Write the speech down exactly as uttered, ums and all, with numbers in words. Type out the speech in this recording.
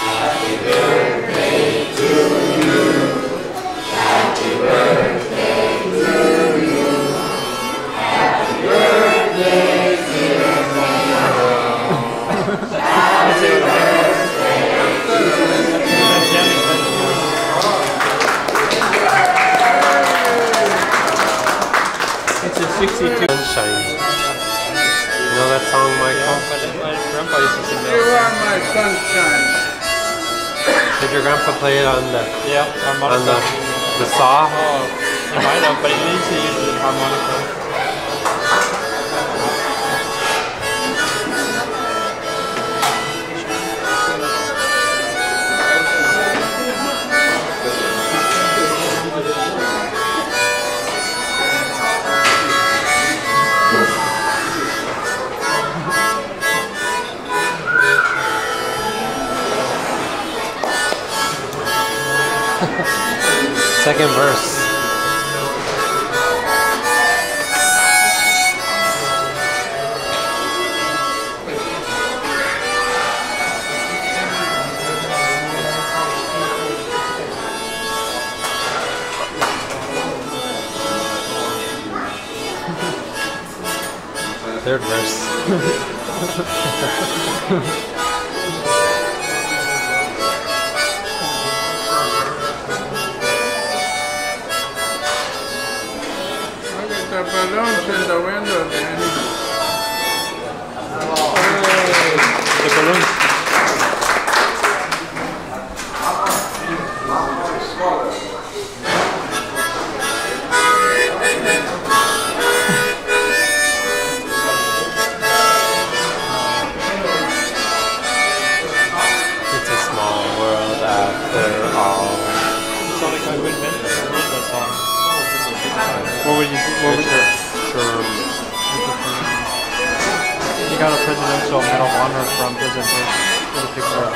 sixty-two Sunshine. You know that song, Michael? Yeah, my, my grandpa used to sing that. You are my sunshine. Did your grandpa play it on the yeah, harmonica. on the, the saw? Oh, he might have, but he used to use the harmonica. Second verse. Third verse. The balloons in the window, Danny. Hey, the balloons. It's a small world after all. It's not like I would invent that. I wrote that song. What would you, what would you, From he got a presidential Medal of Honor from President Bush for the picture